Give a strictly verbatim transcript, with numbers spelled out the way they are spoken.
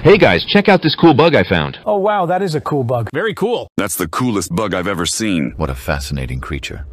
Hey guys, check out this cool bug I found. Oh wow, that is a cool bug. Very cool. That's the coolest bug I've ever seen. What a fascinating creature.